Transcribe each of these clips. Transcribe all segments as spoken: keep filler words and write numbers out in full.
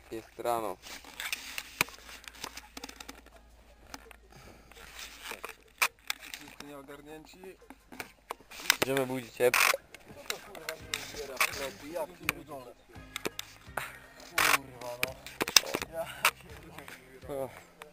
Jest rano. Wszyscy nieogarnięci. Idziemy budzić ciepło. Co to kurwa nie ubiera w plecy? Ja pierdolę. Kurwa no. Ja pierdolę.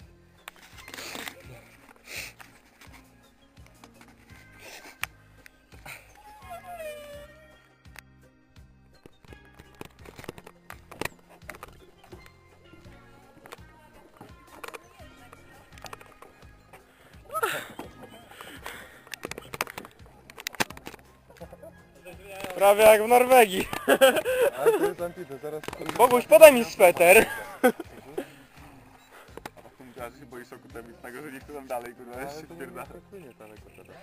Prawie jak w Norwegii. Ale to jest ambitne, teraz... Boguś, podaj mi sweter. Ja się boję szoku termicznego, że nie chcę tam dalej, kurwa, jeszcze się wpierdala. Nie daleko teraz.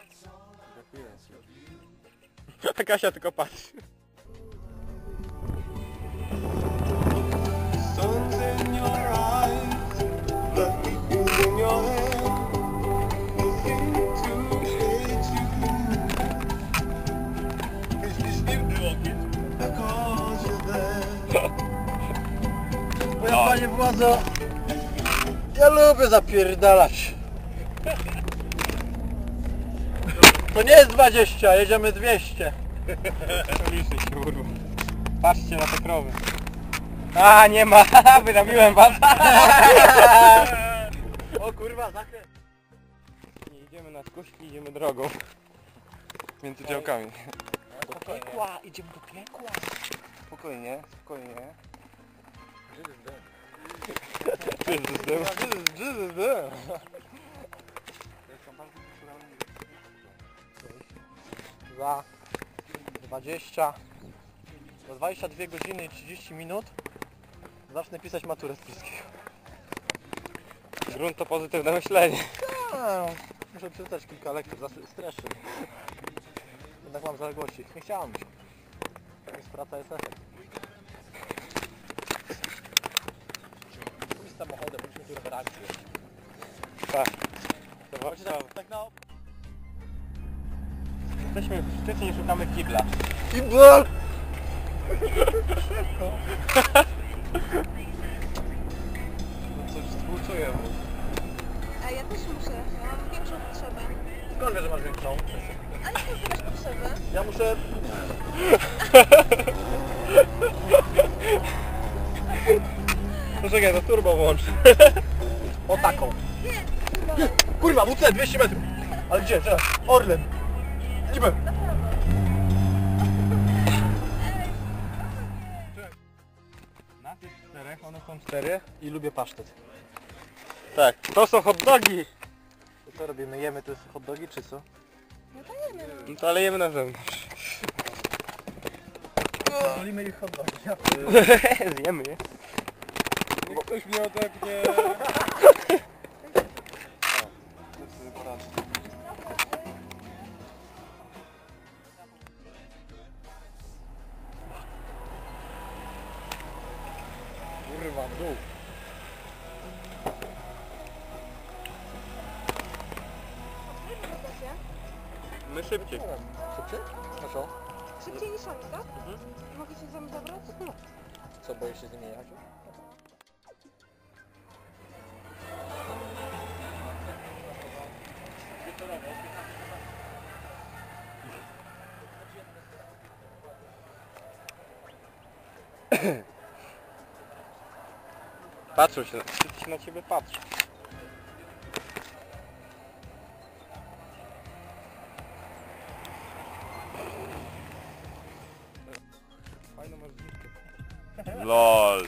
A Kasia tylko patrzy. Sun's in your eyes, let me feel in your hand. Looking to hate you. Is this because you're there? Moja panie władzo, ja lubię zapierdalać. To nie jest dwadzieścia, jedziemy dwieście. Liczy się, kurwa. Patrzcie na te krowy. A, nie ma, wyrobiłem was. O kurwa, zakręt. Nie idziemy na skuśki, idziemy drogą. Między działkami. Do piekła, idziemy do piekła. Spokojnie, spokojnie. Jesus, Za dwadzieścia, za dwadzieścia dwie godziny i trzydzieści minut zacznę pisać maturę z polskiego. Grunt to pozytywne myślenie. A, muszę przeczytać kilka lektur, streszy. Jednak mam zaległości. Nie chciałem się. Jest praca, jest efekt. Pójść samochodem, byliśmy tu reakcję. Tak. Chodźcie tak, tak na... Jesteśmy w szczycie i szukamy kibla. Kibel! Coś współczuję mu. A ja też muszę, ja mam większą potrzebę. Skąd wiesz, że masz większą? A jakie ty masz potrzeby? Ja muszę... Poczekaj, to turbo włącz. O taką. Nie, Kurwa, W C, dwieście metrów. Ale gdzie? Czekaj. Orlen. Kibel. Nas jest czterech, one są cztery. I lubię pasztet. Tak, to są hot dogi. To co robimy? Jemy te hot dogi, czy co? no to jemy. No to ale jemy na zewnątrz. Wolimy ich hot dogi. Ja Zjemy je. Niech ktoś mnie odepnie. To sobie poradzę. Kurwa, w dół. My szybciej. Szybciej? No co? Szybciej niż oni, tak? Mogę się z wami zabrać? Co, boisz się z nimi jechać? Patrzą się, wszyscy się na ciebie patrzą. Fajną masz dziwkę. LOL.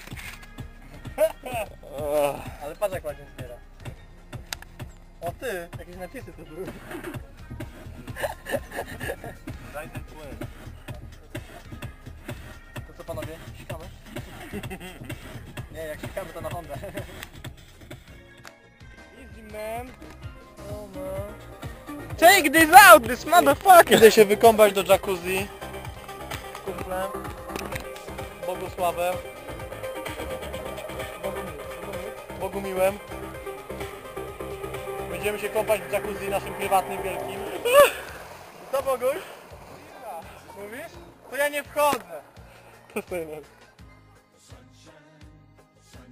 Ale patrz jak ładnie zbiera. O ty, jakieś napisy tu były. Daj ten płyn. To co panowie, sikamy? Nie, jak sikamy to na Hondę. Easy man. Oh man. Take this out, this motherfucker! Idę się wykąpać do jacuzzi z kumplem, Bogusławem, Bogumiłem. Będziemy się kąpać w jacuzzi naszym prywatnym wielkim. Co Boguś? Mówisz? To ja nie wchodzę. To sobie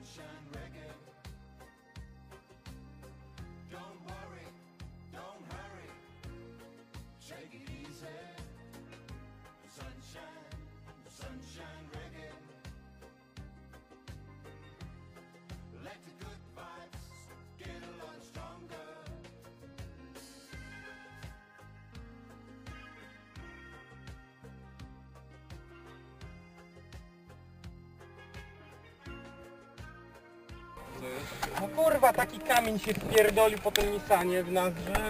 No kurwa, taki kamień się wpierdolił po tym Nissanie w nas, że...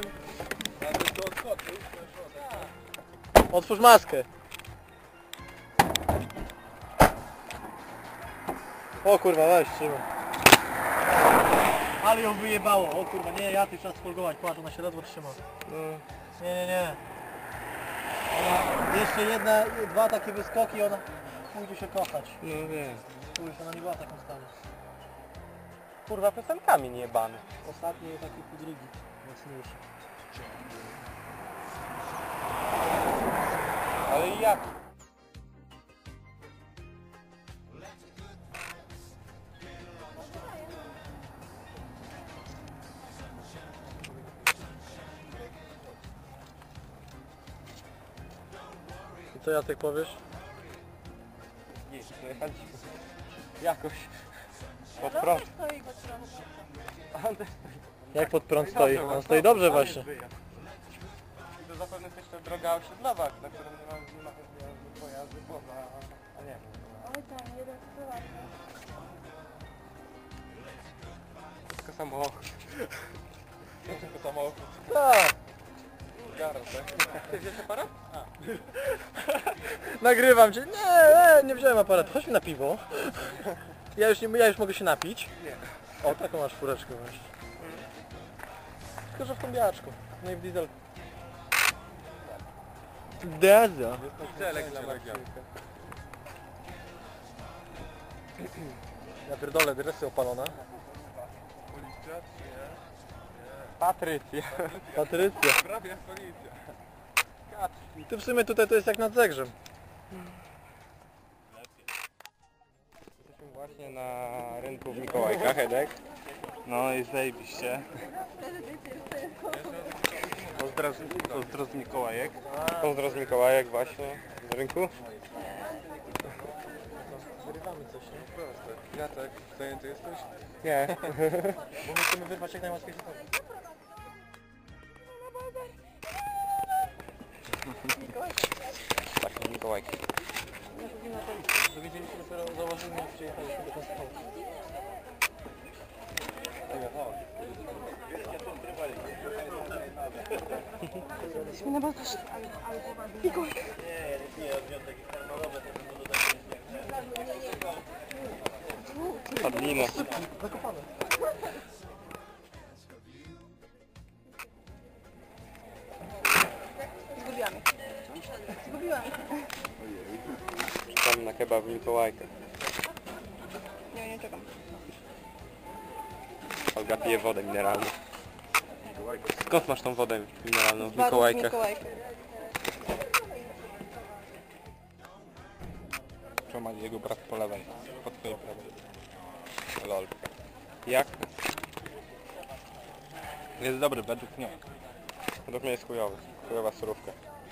Otwórz maskę. O kurwa, weź, trzymaj. Ale ją wyjebało, o kurwa, nie, ja tych trzeba sfolgować, patrz, ona się ledwo trzyma. No, Nie, nie, nie. Ona, jeszcze jedna, dwa takie wyskoki, ona pójdzie się kochać. no wiem. Pójdzie, ona nie była w takim stanie. Kurwa, to jest ten kamień jebany. Ostatni jest taki podrygi, mocniejszy. Ale i jak? I co Jacek powiesz? Nie, dojechaliśmy. Jakoś. Pod No prąd. też stoi go trzeba. A on też Jak pod prąd stoi? On stoi dobrze właśnie. I to zapewne jest jeszcze droga osiedlowa, na którą nie ma, nie ma nie ma pojazdu, bo a, a nie. Oj tam, jeden prywatny. Tylko samochód. Tylko samochód. Tak. Garo, tak? Ty wziąłeś aparat? A. Nagrywam cię. Nie, nie, nie wziąłem aparatu. Chodźmy na piwo. Ja już, nie, ja już mogę się napić. Nie. O, taką masz fureczkę właśnie. Tylko, że w tą biaczku. No i w diesel. Deza. Celek dla Maciejka. Ja pierdolę, dresy opalone. Policja czy nie? Patrycja. Patrycja. Prawie policja. I tu w sumie tutaj to jest jak nad Zegrzem. Jesteśmy właśnie na rynku w Mikołajkach, Edek. No jest zajebiście. Pozdro, pozdro z Mikołajek. Pozdro z Mikołajek właśnie z rynku. Wyrywamy coś, nie? Jacek, zajęty jesteś? Nie. Bo my chcemy wyrwać jak najłatwiej się da. Właśnie Mikołajki. Dowiedzieli się dopiero, założyli, jak przyjechaliśmy do Konstantu. Jesteśmy na balkonie. Padlina. Zakopane. Zgubiłam ich. Zgubiłam ich. Czekamy na kebab w Mikołajkach. Nie, nie czekam. Olga pije wodę mineralną. Skąd masz tą wodę mineralną w Baru z Mikołajkach? Mikołajkach. To ma jego brat po lewej, po twojej prawej. Lol. Jak? Jest dobry według mnie. Według mnie jest chujowy. Chujowa surówka.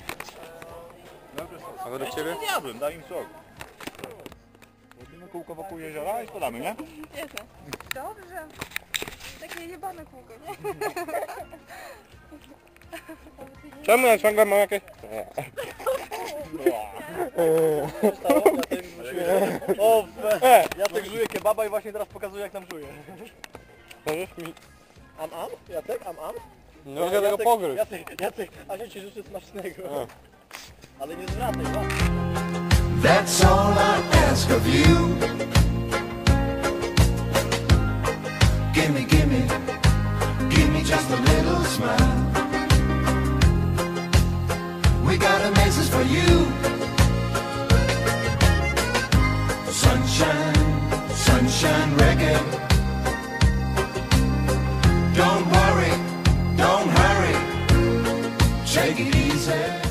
A według ciebie? Jadłem, daj im sok. Robimy kółko wokół jeziora i spadamy, nie? Jasne. Dobrze. Takie jebane kółko, nie? Czemu ja ciągle mam jakieś... Nie. Co stało? Jacek musisz... O, E! Jacek żuje kebaba i właśnie teraz pokazuje jak nam żuje. Możesz mi... Am am? Jacek? Am am? No mogę tego pogryźć. Jacek, Jacek, Asia ci życzy smacznego. Ale nie zwracaj, łap. That's all I ask of you. Gimme, gimme, gimme just a little smile. We got a message for you. Sunshine, sunshine reggae. Don't worry, don't hurry. Take it easy.